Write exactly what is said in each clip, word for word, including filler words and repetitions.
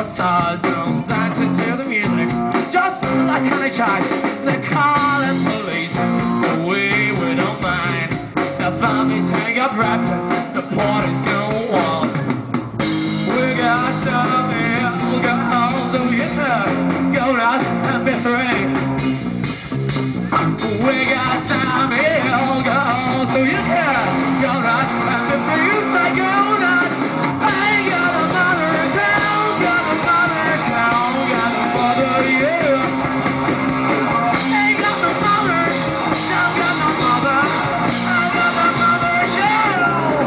stars and dancing to the music, just like honey chives. They're calling police, but we, we don't mind. The families hang up breakfast, the party's going wild. We got some alcohol, so yeah, go nuts and be free. We got some alcohol, so you can go nuts and be free. You say go nuts. I ain't got a mother in town, got a mother in town, got a mother, yeah. Ain't got no mother, don't got no mother, I got no mother, yeah.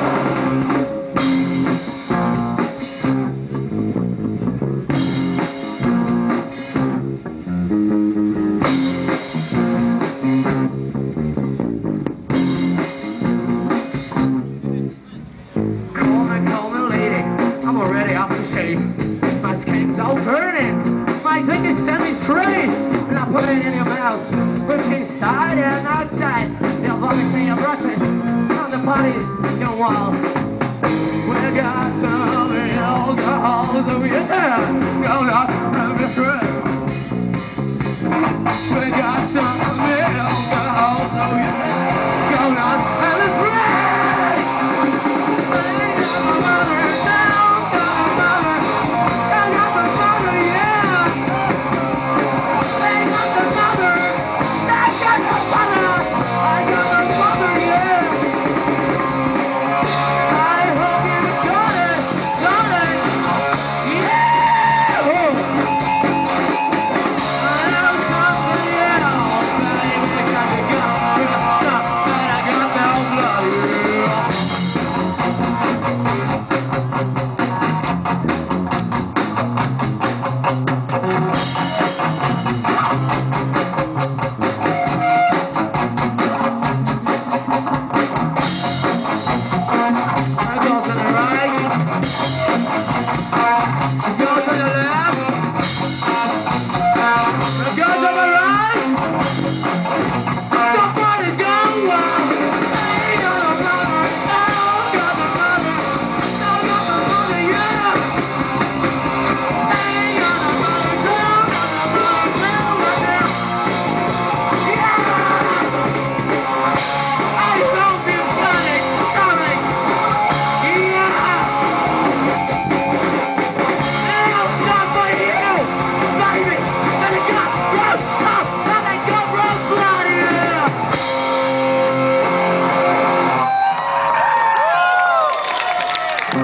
Call me, call me lady, I'm already off the shade. My skin's all burning, my drink is semi-straight. And I put it in your mouth, push inside and outside. They'll vomit me a breakfast, and the party's going wild. We got some alcohol, so yeah, go out and be free. We got some